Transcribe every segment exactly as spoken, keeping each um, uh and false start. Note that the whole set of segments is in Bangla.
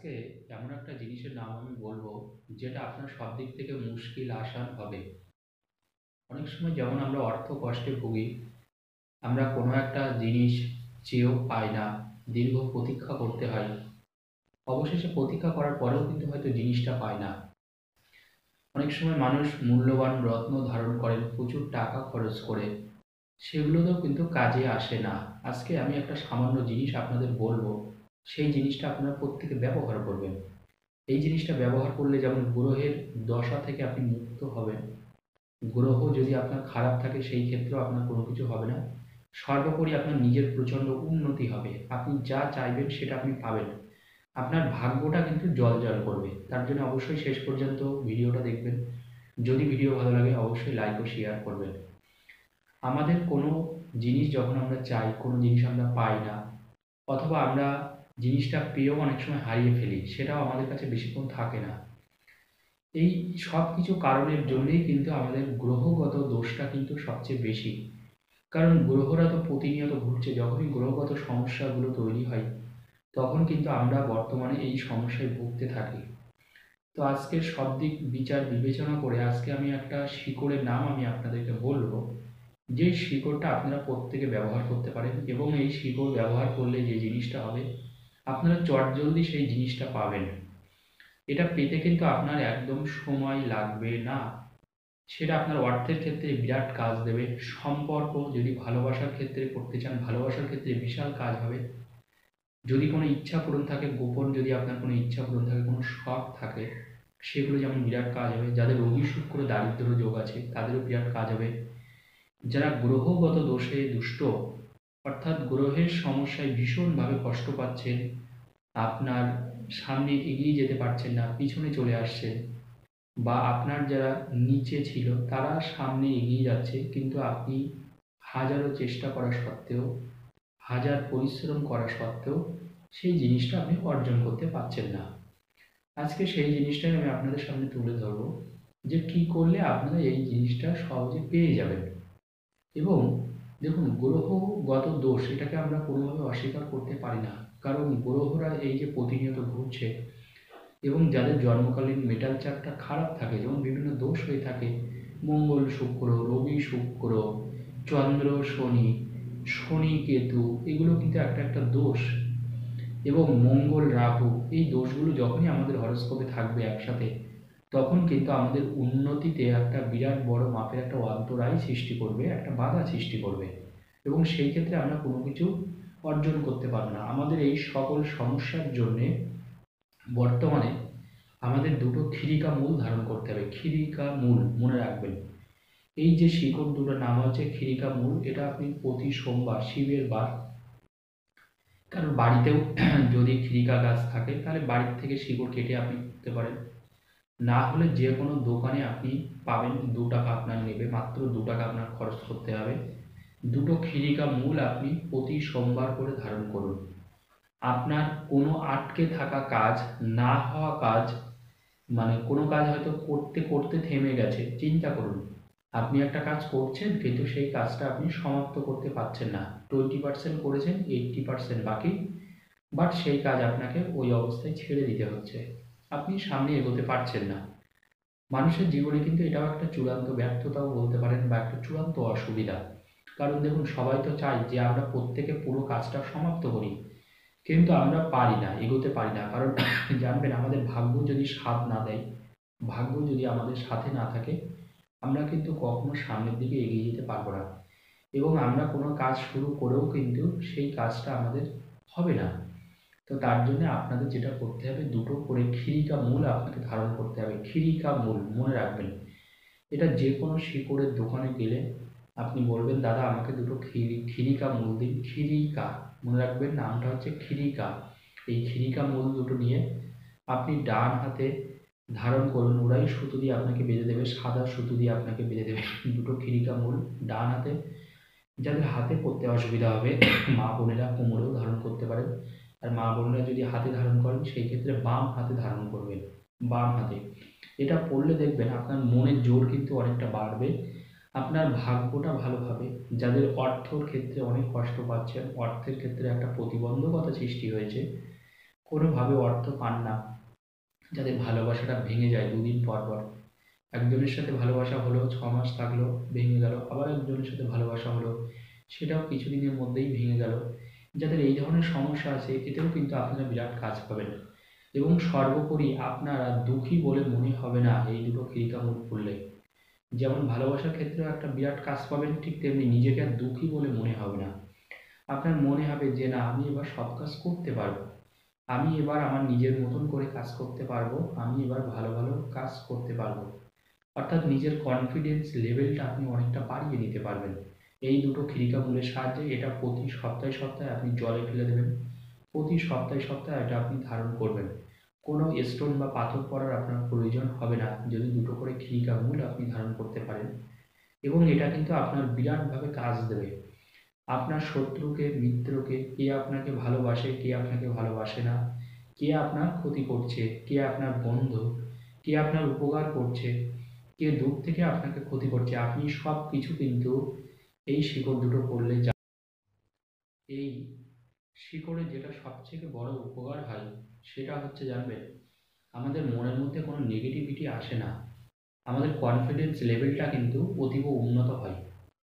আজকে এমন একটা জিনিসের নাম আমি বলবো, যেটা আপনার সব দিক থেকে মুশকিল আসান হবে। অনেক সময় যেমন আমরা অর্থ কষ্টে ভুগি, আমরা কোনো একটা জিনিস চেয়েও পাই না, দীর্ঘ প্রতীক্ষা করতে হয়। অবশেষে প্রতীক্ষা করার পরেও কিন্তু হয়তো জিনিসটা পায় না। অনেক সময় মানুষ মূল্যবান রত্ন ধারণ করেন প্রচুর টাকা খরচ করে, সেগুলোতেও কিন্তু কাজে আসে না। আজকে আমি একটা সামান্য জিনিস আপনাদের বলবো, সেই জিনিসটা আপনারা প্রত্যেকে ব্যবহার করবেন। এই জিনিসটা ব্যবহার করলে যেমন গ্রহের দশা থেকে আপনি মুক্ত হবেন, গ্রহ যদি আপনার খারাপ থাকে সেই ক্ষেত্রেও আপনার কোনো কিছু হবে না। সর্বোপরি আপনার নিজের প্রচণ্ড উন্নতি হবে, আপনি যা চাইবেন সেটা আপনি পাবেন। আপনার ভাগ্যটা কিন্তু জলজল করবে। তার জন্য অবশ্যই শেষ পর্যন্ত ভিডিওটা দেখবেন। যদি ভিডিও ভালো লাগে অবশ্যই লাইক ও শেয়ার করবেন। আমাদের কোনো জিনিস যখন আমরা চাই, কোনো জিনিস আমরা পাই না, অথবা আমরা জিনিসটা পেয়েও অনেক সময় হারিয়ে ফেলি, সেটাও আমাদের কাছে বেশিক্ষণ থাকে না। এই সব কিছু কারণের জন্যই কিন্তু আমাদের গ্রহগত দোষটা কিন্তু সবচেয়ে বেশি। কারণ গ্রহরা তো প্রতিনিয়ত ঘুরছে, যখনই গ্রহগত সমস্যাগুলো তৈরি হয় তখন কিন্তু আমরা বর্তমানে এই সমস্যায় ভুগতে থাকি। তো আজকের সব দিক বিচার বিবেচনা করে আজকে আমি একটা শিকড়ের নাম আমি আপনাদেরকে বলবো, যে শিকড়টা আপনারা প্রত্যেকে ব্যবহার করতে পারেন, এবং এই শিকড় ব্যবহার করলে যে জিনিসটা হবে, আপনারা চটজলদি সেই জিনিসটা পাবেন। এটা পেতে কিন্তু আপনার একদম সময় লাগবে না। সেটা আপনার অর্থের ক্ষেত্রে বিরাট কাজ দেবে। সম্পর্ক যদি ভালোবাসার ক্ষেত্রে করতে চান, ভালোবাসার ক্ষেত্রে বিশাল কাজ হবে। যদি কোনো ইচ্ছা পূরণ থাকে, গোপন যদি আপনার কোনো ইচ্ছা পূরণ থাকে, কোনো শখ থাকে, সেগুলো যেমন বিরাট কাজ হবে। যাদের রবি শুক্র দারিদ্র্য যোগ আছে তাদেরও বিরাট কাজ হবে। যারা গ্রহগত দোষে দুষ্ট, অর্থাৎ গ্রহের সমস্যায় ভীষণভাবে কষ্ট পাচ্ছেন, আপনার সামনে এগিয়ে যেতে পারছেন না, পিছনে চলে আসছেন, বা আপনার যারা নিচে ছিল তারা সামনে এগিয়ে যাচ্ছে, কিন্তু আপনি হাজারো চেষ্টা করা সত্ত্বেও, হাজার পরিশ্রম করা সত্ত্বেও সেই জিনিসটা আপনি অর্জন করতে পারছেন না। আজকে সেই জিনিসটাই আমি আপনাদের সামনে তুলে ধরবো, যে কী করলে আপনারা এই জিনিসটা সহজে পেয়ে যাবেন। এবং দেখুন, গ্রহগত দোষ এটাকে আমরা কোনোভাবে অস্বীকার করতে পারি না। কারণ গ্রহরা এই যে প্রতিনিয়ত ঘুরছে, এবং যাদের জন্মকালীন মেটাল চার্টটা খারাপ থাকে, যেমন বিভিন্ন দোষ হয়ে থাকে, মঙ্গল শুক্র, রবি শুক্র, চন্দ্র শনি, শনি কেতু, এগুলো কিন্তু একটা একটা দোষ। এবং মঙ্গল রাহু, এই দোষগুলো যখনই আমাদের হরস্কোপে থাকবে একসাথে, তখন কিন্তু আমাদের উন্নতিতে একটা বিরাট বড় মাপের একটা অন্তরায় সৃষ্টি করবে, একটা বাধা সৃষ্টি করবে, এবং সেই ক্ষেত্রে আমরা কোনো কিছু অর্জন করতে পারবো না। আমাদের এই সকল সমস্যার জন্যে বর্তমানে আমাদের দুটো খিরিকা মূল ধারণ করতে হবে। খিরিকা মূল মনে রাখবেন, এই যে শিকড় দুটোর নাম হচ্ছে খিরিকা মূল। এটা আপনি প্রতি সোমবার, শিবের বার, কারণ বাড়িতেও যদি খিরিকা গাছ থাকে তাহলে বাড়ির থেকে শিকড় কেটে আপনি করতে পারেন। না হলে যে কোনো দোকানে আপনি পাবেন, দু টাকা আপনার নেবে, মাত্র দু টাকা আপনার খরচ করতে হবে। দুটো খিরিকা মূল আপনি প্রতি সোমবার করে ধারণ করুন। আপনার কোনো আটকে থাকা কাজ, না হওয়া কাজ, মানে কোনো কাজ হয়তো করতে করতে থেমে গেছে, চিন্তা করুন, আপনি একটা কাজ করছেন কিন্তু সেই কাজটা আপনি সমাপ্ত করতে পারছেন না, টোয়েন্টি পার্সেন্ট করেছেন, এইট্টি পার্সেন্ট বাকি, বাট সেই কাজ আপনাকে ওই অবস্থায় ছেড়ে দিতে হচ্ছে, আপনি সামনে এগোতে পারছেন না। মানুষের জীবনে কিন্তু এটাও একটা চূড়ান্ত ব্যর্থতাও বলতে পারেন, বা একটা চূড়ান্ত অসুবিধা। কারণ দেখুন, সবাই তো চাই যে আমরা প্রত্যেকে পুরো কাজটা সমাপ্ত করি, কিন্তু আমরা পারি না, এগোতে পারি না। কারণ জানবেন, আমাদের ভাগ্য যদি সাথ না দেয়, ভাগ্য যদি আমাদের সাথে না থাকে, আমরা কিন্তু কখনো সামনের দিকে এগিয়ে যেতে পারবো না, এবং আমরা কোনো কাজ শুরু করেও কিন্তু সেই কাজটা আমাদের হবে না। তো তার জন্য আপনাদের যেটা করতে হবে, দুটো করে খিরিকা মূল আপনাকে ধারণ করতে হবে। খিরিকা মূল মনে রাখবেন, এটা যে কোনো শিকড়ের দোকানে গেলে আপনি বলবেন, দাদা আমাকে দুটো খিরি খিরিকা মূল দিন। খিরিকা মনে রাখবেন, নামটা হচ্ছে খিরিকা। এই খিরিকা মূল দুটো নিয়ে আপনি ডান হাতে ধারণ করুন। ওরাই সুতো দিয়ে আপনাকে বেঁধে দেবে, সাদা সুতো দিয়ে আপনাকে বেঁধে দেবে দুটো খিরিকা মূল ডান হাতে। যাদের হাতে পড়তে অসুবিধা হবে, মা বোনেরা কোমরেও ধারণ করতে পারেন। আর মা বোনেরা যদি হাতে ধারণ করেন, সেই ক্ষেত্রে বাম হাতে ধারণ করবেন, বাম হাতে। এটা পড়লে দেখবেন আপনার মনের জোর কিন্তু অনেকটা বাড়বে, আপনার ভাগ্যটা ভালো হবে। যাদের অর্থর ক্ষেত্রে অনেক কষ্ট পাচ্ছেন, অর্থের ক্ষেত্রে একটা প্রতিবন্ধকতা সৃষ্টি হয়েছে, কোনোভাবে অর্থ পান না, যাদের ভালোবাসাটা ভেঙে যায় দুদিন পর পর। একজনের সাথে ভালোবাসা হলো, ছ মাস থাকলো, ভেঙে গেল, আবার একজনের সাথে ভালোবাসা হলো, সেটাও কিছুদিনের মধ্যেই ভেঙে গেল। যাদের এই ধরনের সমস্যা আছে, এতেও কিন্তু আপনারা বিরাট কাজ পাবেন। এবং সর্বোপরি আপনারা দুঃখী বলে মনে হবে না এই দুটো খিরিকামুখ পড়লে। যেমন ভালোবাসার ক্ষেত্রেও একটা বিরাট কাজ পাবেন, ঠিক তেমনি নিজেকে আর দুঃখী বলে মনে হবে না। আপনার মনে হবে যে না, আমি এবার সব কাজ করতে পারবো, আমি এবার আমার নিজের মতন করে কাজ করতে পারবো, আমি এবার ভালো ভালো কাজ করতে পারবো। অর্থাৎ নিজের কনফিডেন্স লেভেলটা আপনি অনেকটা বাড়িয়ে নিতে পারবেন এই দুটো খিরিকামূলের সাহায্যে। এটা প্রতি সপ্তাহে সপ্তাহে আপনি জলে ফেলে দেবেন, প্রতি সপ্তাহে সপ্তাহে এটা আপনি ধারণ করবেন। কোনো স্টোন বা পাথর পরার আপনার প্রয়োজন হবে না যদি দুটো করে খিরিকামূল আপনি ধারণ করতে পারেন। এবং এটা কিন্তু আপনার বিরাটভাবে কাজ দেবে। আপনার শত্রুকে, মিত্রকে, কে আপনাকে ভালোবাসে, কে আপনাকে ভালোবাসে না, কে আপনার ক্ষতি করছে, কে আপনার বন্ধু, কে আপনার উপকার করছে, কে দূর থেকে আপনাকে ক্ষতি করছে, আপনি সব কিছু কিন্তু এই শিকড় দুটো পড়লে যা এই শিকড়ে যেটা সবথেকে বড় উপকার হয় সেটা হচ্ছে জানবেন, আমাদের মনের মধ্যে কোনো নেগেটিভিটি আসে না, আমাদের কনফিডেন্স লেভেলটা কিন্তু অতীব উন্নত হয়।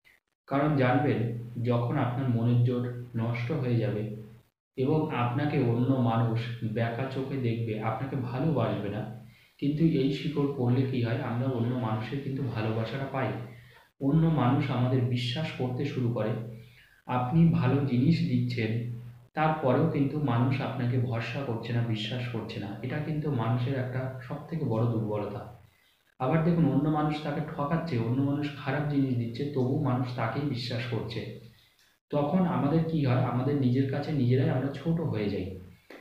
কারণ জানবেন, যখন আপনার মনের জোর নষ্ট হয়ে যাবে এবং আপনাকে অন্য মানুষ ব্যাকা চোখে দেখবে, আপনাকে ভালোবাসবে না, কিন্তু এই শিকড় পড়লে কী হয়, আমরা অন্য মানুষের কিন্তু ভালোবাসাটা পাই। অন্য মানুষ আমাদের বিশ্বাস করতে শুরু করে। আপনি ভালো জিনিস দিচ্ছেন, তারপরেও কিন্তু মানুষ আপনাকে ভরসা করছে না, বিশ্বাস করছে না। এটা কিন্তু মানুষের একটা সবথেকে বড় দুর্বলতা। আবার দেখুন, অন্য মানুষ তাকে ঠকাচ্ছে, অন্য মানুষ খারাপ জিনিস দিচ্ছে, তবুও মানুষ তাকেই বিশ্বাস করছে। তখন আমাদের কি হয়, আমাদের নিজের কাছে নিজেরাই আমরা ছোট হয়ে যাই,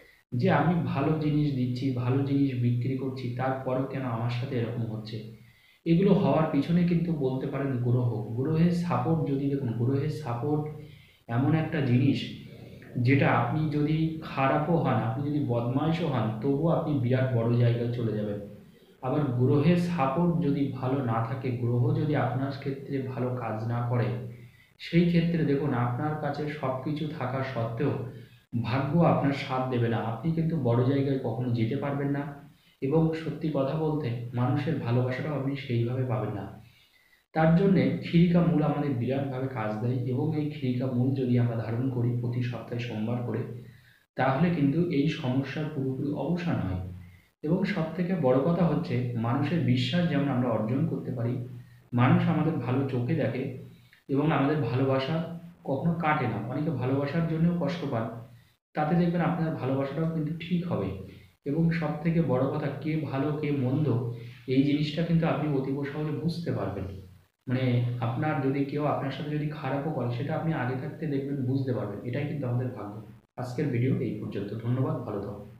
যে আমি ভালো জিনিস দিচ্ছি, ভালো জিনিস বিক্রি করছি, তারপরেও কেন আমার সাথে এরকম হচ্ছে। এগুলো হওয়ার পিছনে কিন্তু বলতে পারেন গ্রহ, গ্রহের সাপোর্ট। যদি দেখুন, গ্রহের সাপোর্ট এমন একটা জিনিস, যেটা আপনি যদি খারাপও হন, আপনি যদি বদমাইশও হন, তবুও আপনি বিরাট বড় জায়গায় চলে যাবেন। আবার গ্রহের সাপোর্ট যদি ভালো না থাকে, গ্রহ যদি আপনার ক্ষেত্রে ভালো কাজ না করে, সেই ক্ষেত্রে দেখুন, আপনার কাছে সব কিছু থাকা সত্ত্বেও ভাগ্য আপনার সাথ দেবে না, আপনি কিন্তু বড় জায়গায় কখনো যেতে পারবেন না। এবং সত্যি কথা বলতে, মানুষের ভালোবাসাটাও আপনি সেইভাবে পাবেন না। তার জন্যে খিরিকা মূল আমাদের বিরাটভাবে কাজ দেয়। এবং এই খিরিকা মূল যদি আমরা ধারণ করি প্রতি সপ্তাহে সোমবার করে, তাহলে কিন্তু এই সমস্যার পুরোপুরি অবসান হয়। এবং সবথেকে বড় কথা হচ্ছে, মানুষের বিশ্বাস যেমন আমরা অর্জন করতে পারি, মানুষ আমাদের ভালো চোখে দেখে, এবং আমাদের ভালোবাসা কখনো কাটে না। অনেকে ভালোবাসার জন্যও কষ্ট পান, তাতে দেখবেন আপনার ভালোবাসাটাও কিন্তু ঠিক হবে। এবং সবথেকে বড় কথা, কে ভালো কে মন্দ, এই জিনিসটা কিন্তু আপনি অতীব সহজে বুঝতে পারবেন। মানে আপনার যদি কেউ আপনার সাথে যদি খারাপও করে, সেটা আপনি আগে থাকতে দেখবেন, বুঝতে পারবেন। এটাই কিন্তু আমাদের ভাগ্য। আজকের ভিডিও এই পর্যন্ত। ধন্যবাদ, ভালো থাকুন।